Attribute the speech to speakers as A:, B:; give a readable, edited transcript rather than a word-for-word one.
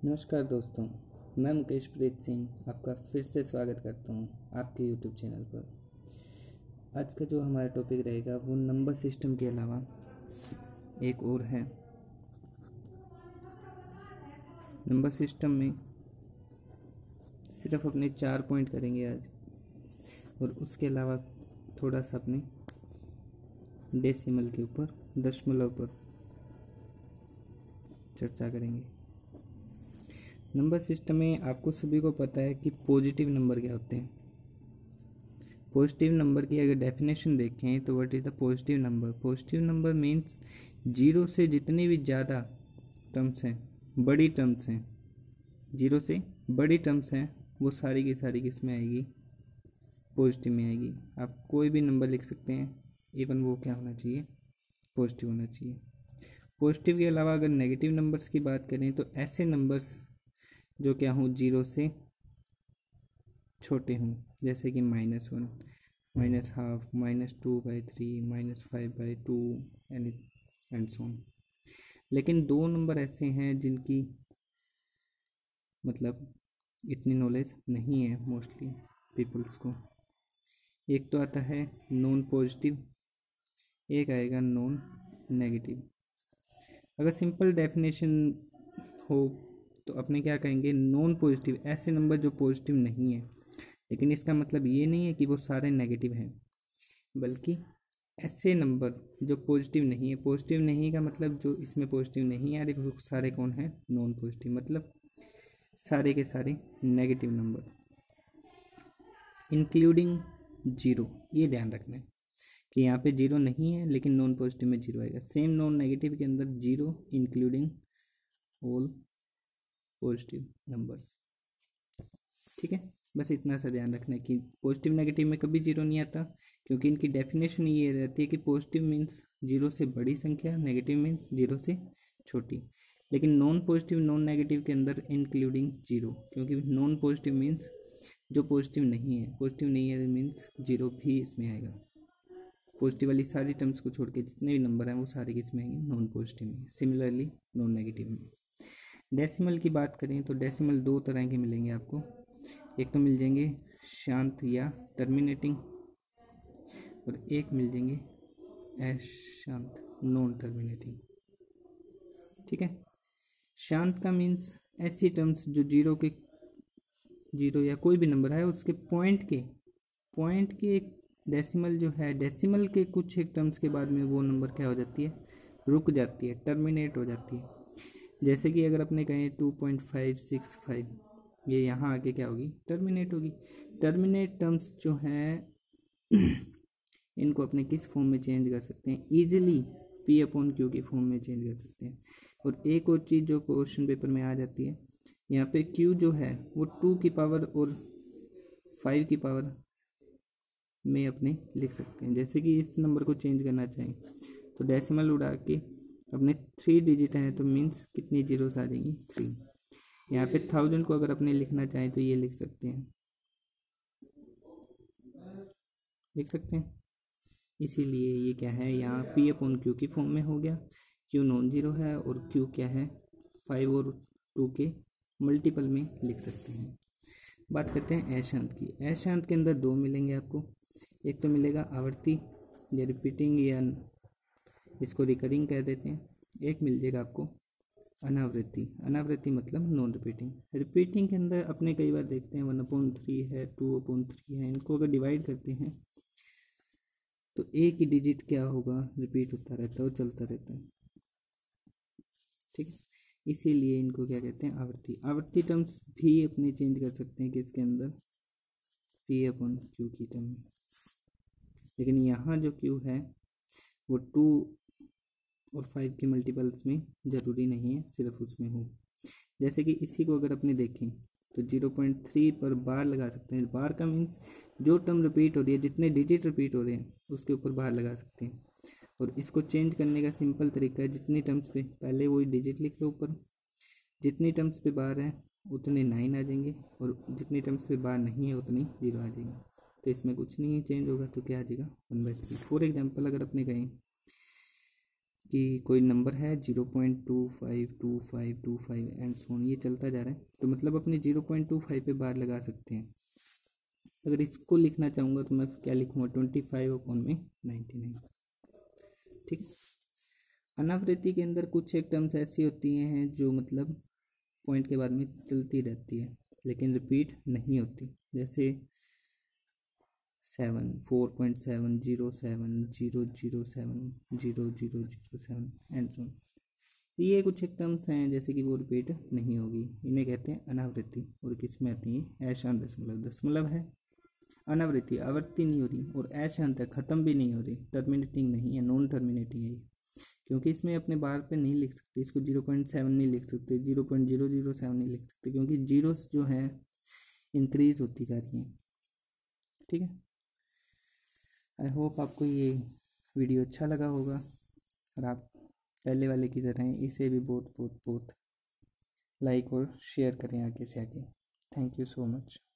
A: नमस्कार दोस्तों, मैं मुकेश प्रीत सिंह आपका फिर से स्वागत करता हूं आपके YouTube चैनल पर। आज का जो हमारा टॉपिक रहेगा वो नंबर सिस्टम के अलावा एक और है। नंबर सिस्टम में सिर्फ अपने 4 पॉइंट करेंगे आज, और उसके अलावा थोड़ा सा अपने डेसिमल के ऊपर, दशमलव पर चर्चा करेंगे। नंबर सिस्टम में आपको सभी को पता है कि पॉजिटिव नंबर क्या होते हैं। पॉजिटिव नंबर की अगर डेफिनेशन देखें तो what is the positive number. Positive number means zero से जितनी भी ज़्यादा टर्म्स हैं, बड़ी टर्म्स हैं, जीरो से बड़ी टर्म्स हैं, वो सारी की सारी किस में आएगी? पॉजिटिव में आएगी। आप कोई भी नंबर लिख सकते हैं, इवन वो क्या होना चाहिए? पॉजिटिव होना चाहिए। पॉजिटिव के अलावा अगर नेगेटिव नंबर्स की बात करें तो ऐसे नंबर्स जो क्या हों, जीरो से छोटे हों, जैसे कि -1, -12, -2/3, -5/2 एंड सो ऑन। लेकिन दो नंबर ऐसे हैं जिनकी मतलब इतनी नॉलेज नहीं है मोस्टली पीपल्स को। एक तो आता है नॉन पॉजिटिव, एक आएगा नॉन नेगेटिव। अगर सिंपल डेफिनेशन हो तो अपने क्या कहेंगे? नॉन पॉजिटिव ऐसे नंबर जो पॉजिटिव नहीं है, लेकिन इसका मतलब ये नहीं है कि वो सारे नेगेटिव हैं, बल्कि ऐसे नंबर जो पॉजिटिव नहीं है। पॉजिटिव नहीं का मतलब जो इसमें पॉजिटिव नहीं आ रही वो सारे कौन है? नॉन पॉजिटिव, मतलब सारे के सारे नेगेटिव नंबर, इंक्लूडिंग जीरो। ये ध्यान रखना है कि यहाँ पे जीरो नहीं है, लेकिन नॉन पॉजिटिव में जीरो आएगा। सेम नॉन नेगेटिव के अंदर zero including all positive numbers. ठीक है, बस इतना सा ध्यान रखना है कि पॉजिटिव नेगेटिव में कभी जीरो नहीं आता, क्योंकि इनकी डेफिनेशन ये रहती है कि पॉजिटिव मीन्स जीरो से बड़ी संख्या, नेगेटिव मीन्स जीरो से छोटी। लेकिन नॉन पॉजिटिव नॉन नेगेटिव के अंदर इंक्लूडिंग जीरो, क्योंकि नॉन पॉजिटिव मीन्स जो पॉजिटिव नहीं है। पॉजिटिव नहीं है मीन्स जीरो भी इसमें आएगा। पॉजिटिव वाली सारी टर्म्स को छोड़ के जितने भी नंबर हैं वो सारे किसमें आएंगे? नॉन पॉजिटिव में। सिमिलरली नॉन नेगेटिव में। डेसिमल की बात करें तो डेसिमल दो तरह के मिलेंगे आपको। एक तो मिल जाएंगे शांत या टर्मिनेटिंग, और एक मिल जाएंगे अशांत, नॉन टर्मिनेटिंग। ठीक है, शांत का मीन्स ऐसी टर्म्स जो जीरो या कोई भी नंबर है उसके पॉइंट के एक डेसिमल जो है, डेसिमल के कुछ एक टर्म्स के बाद में वो नंबर क्या हो जाती है? रुक जाती है, टर्मिनेट हो जाती है। जैसे कि अगर अपने कहें 2.565, ये यहाँ आके क्या होगी? टर्मिनेट होगी। टर्मिनेट टर्म्स जो हैं इनको अपने किस फॉर्म में चेंज कर सकते हैं? ईजिली P/Q की फॉर्म में चेंज कर सकते हैं। और एक और चीज़ जो क्वेश्चन पेपर में आ जाती है, यहाँ पे Q जो है वो 2 की पावर और 5 की पावर में अपने लिख सकते हैं। जैसे कि इस नंबर को चेंज करना चाहें तो डेसिमल उड़ा के अपने 3 डिजिट हैं तो मीन्स कितनी जीरोस आ जाएंगी? 3। यहाँ पे 1000 को अगर अपने लिखना चाहें तो ये लिख सकते हैं, इसीलिए ये क्या है? यहाँ P/Q की फॉर्म में हो गया। Q नॉन जीरो है और Q क्या है? 5 और 2 के मल्टीपल में लिख सकते हैं। बात करते हैं अशांत की। अशांत के अंदर दो मिलेंगे आपको। एक तो मिलेगा आवर्ती या रिपीटिंग, या इसको रिकरिंग कह देते हैं। एक मिल जाएगा आपको अनावृत्ति। अनावृत्ति मतलब नॉन रिपीटिंग। रिपीटिंग के अंदर अपने कई बार देखते हैं 1/3 है, 2/3 है। इनको अगर डिवाइड करते हैं तो एक ही डिजिट क्या होगा? रिपीट होता रहता है और चलता रहता है। ठीक है, इसीलिए इनको क्या कहते हैं? आवर्ती। आवर्ती टर्म्स भी अपने चेंज कर सकते हैं किसके अंदर? P/Q की टर्म में। लेकिन यहाँ जो Q है वो 2 और 5 के मल्टीपल्स में ज़रूरी नहीं है, सिर्फ उसमें हो। जैसे कि इसी को अगर अपने देखें तो 0.3 पर बार लगा सकते हैं। बार का मीन्स जो टर्म रिपीट हो रही है, जितने डिजिट रिपीट हो रहे हैं उसके ऊपर बार लगा सकते हैं। और इसको चेंज करने का सिंपल तरीका है, जितनी टर्म्स पे पहले वही डिजिट लिख लो ऊपर, जितनी टर्म्स पे बार है उतने 9 आ जाएंगे, और जितनी टर्म्स पे बार नहीं है उतनी 0 आ जाएंगे। तो इसमें कुछ नहीं चेंज होगा, तो क्या आ जाएगा? 1/3। फॉर एग्जाम्पल अगर अपने कहें कि कोई नंबर है 0.252525 एंड सोन, ये चलता जा रहा है, तो मतलब अपने 0.25 पे बार लगा सकते हैं। अगर इसको लिखना चाहूँगा तो मैं क्या लिखूँगा, 25/99। ठीक है। अनावृत्ति के अंदर कुछ एक टर्म्स ऐसी होती हैं जो मतलब पॉइंट के बाद में चलती रहती है लेकिन रिपीट नहीं होती, जैसे 7, 4.707, 007, 0007 एंड सो। ये कुछ एक टर्म्स हैं जैसे कि वो रिपीट नहीं होगी, इन्हें कहते हैं अनावृत्ति। और किस में आती है, ऐशान दशमलव। दशमलव है, अनावृत्ति आवृत्ति नहीं हो रही, और ऐशांत है, खत्म भी नहीं हो रही, टर्मिनेटिंग नहीं है, नॉन टर्मिनेटिंग है ये। क्योंकि इसमें अपने बार पे नहीं लिख सकते, इसको 0.7 नहीं लिख सकते, 0.007 नहीं लिख सकते, क्योंकि जीरोस जो हैं इंक्रीज होती जा रही हैं। ठीक है। आई होप आपको ये वीडियो अच्छा लगा होगा, और आप पहले वाले की तरह इसे भी बहुत बहुत बहुत लाइक और शेयर करें आगे से आगे। Thank you so much.